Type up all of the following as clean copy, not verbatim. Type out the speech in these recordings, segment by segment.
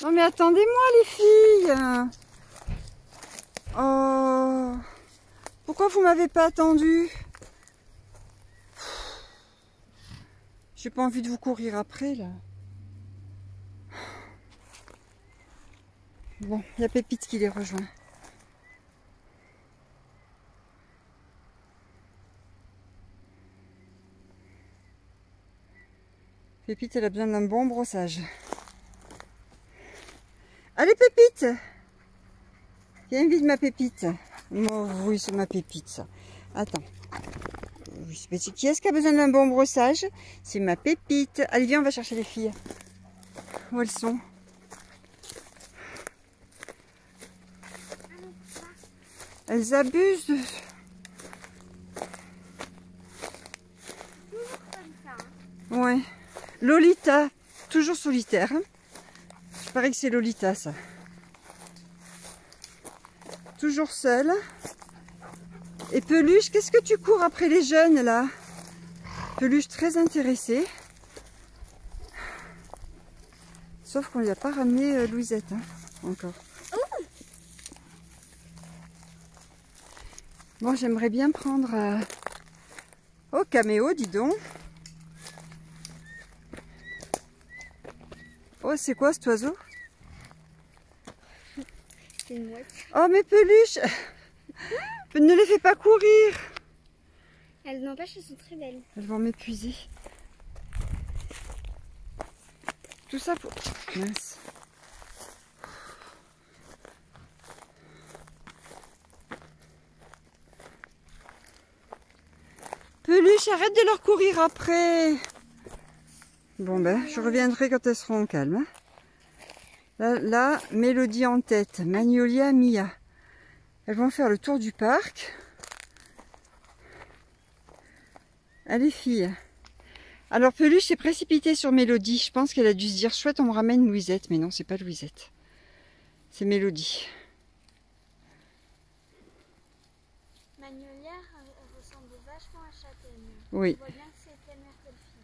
Non mais attendez-moi les filles. Oh, pourquoi vous m'avez pas attendu? J'ai pas envie de vous courir après là. Bon, il y a Pépite qui les rejoint. Pépite, elle a besoin d'un bon brossage. Allez Pépite! Viens vite ma Pépite. Oh, oui, c'est ma Pépite ça. Attends. Oui, c'est petit. Qui est-ce qui a besoin d'un bon brossage? C'est ma Pépite. Allez, viens, on va chercher les filles. Où elles sont? Elles abusent de... Ouais. Lolita, toujours solitaire. Je parie que c'est Lolita ça. Toujours seule. Et Peluche, qu'est-ce que tu cours après les jeunes là? Peluche très intéressée. Sauf qu'on lui a pas ramené Louisette hein, encore. Bon, j'aimerais bien prendre... Oh, caméo, dis donc. Oh, c'est quoi cet oiseau? C'est une mouette. Oh, mais Peluche, ne les fais pas courir. Elles n'empêchent, elles sont très belles. Elles vont m'épuiser. Tout ça pour... Mince. Peluche, arrête de leur courir après. Bon ben, je reviendrai quand elles seront calmes. Là, Mélodie en tête, Magnolia, Mia. Elles vont faire le tour du parc. Allez filles. Alors Peluche s'est précipitée sur Mélodie. Je pense qu'elle a dû se dire chouette, on me ramène Louisette. Mais non, c'est pas Louisette. C'est Mélodie. Magnolia ressemble vachement à Châtaigne. Oui. On voit bien que c'est telle mère, telle fille.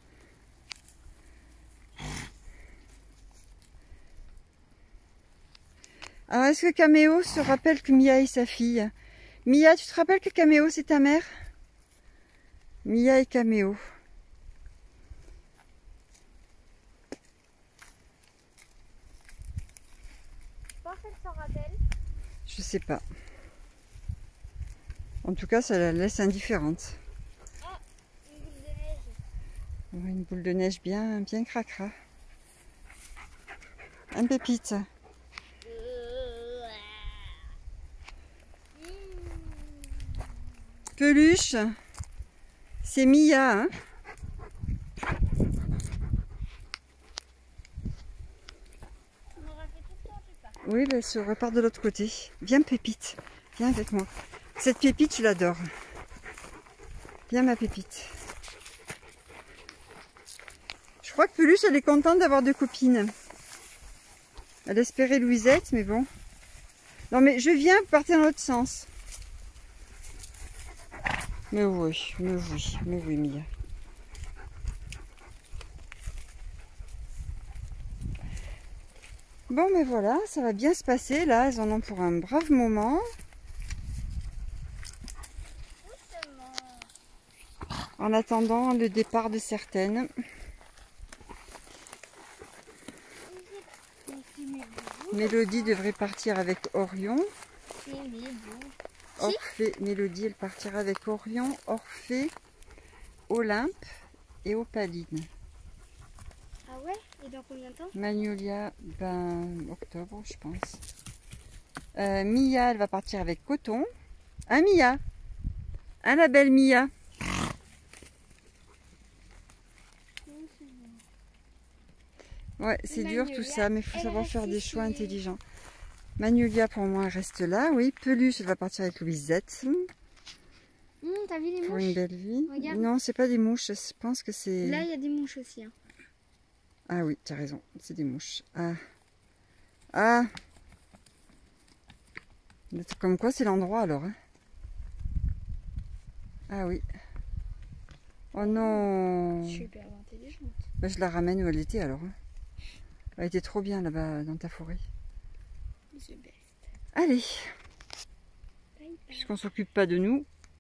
Alors est-ce que Caméo se rappelle que Mia est sa fille? Mia, tu te rappelles que Caméo c'est ta mère? Mia et Caméo. Je pense qu'elle s'en rappelle. Je sais pas. En tout cas, ça la laisse indifférente. Oh, une boule de neige. Ouais, une boule de neige bien cracra. Un Pépite. Peluche, c'est Mia, hein? On aura fait tout le tour du parc. Oui, elle se repart de l'autre côté. Viens Pépite, viens avec moi. Cette Pépite, je l'adore. Viens ma Pépite. Je crois que Peluche, elle est contente d'avoir deux copines. Elle espérait Louisette, mais bon. Non mais je viens, vous partez dans l'autre sens. Mais oui, Mia. Bon, mais voilà, ça va bien se passer. Là, elles en ont pour un brave moment. En attendant le départ de certaines. Mélodie devrait partir avec Orion. Orphée, Mélodie, elle partira avec Orion, Orphée, Olympe et Opaline. Ah ouais? Et dans combien de temps? Magnolia, ben octobre, je pense. Mia, elle va partir avec Coton. Hein, Mia? Hein, la belle Mia? Ouais, c'est dur tout ça, mais il faut savoir faire des choix intelligents. Magnolia, pour moi, elle reste là. Oui, Peluche, elle va partir avec Louisette. T'as vu les mouches? Pour une belle vie. Regarde. Non, c'est pas des mouches, je pense que c'est... Là, il y a des mouches aussi. Hein. Ah oui, tu as raison, c'est des mouches. Ah. Ah. Comme quoi, c'est l'endroit alors. Hein. Ah oui. Oh non. Super intelligente. Ben, je la ramène où elle était alors. Hein. Elle était trop bien là-bas dans ta forêt. The best. Allez, Bye bye. puisqu'on s'occupe pas de nous,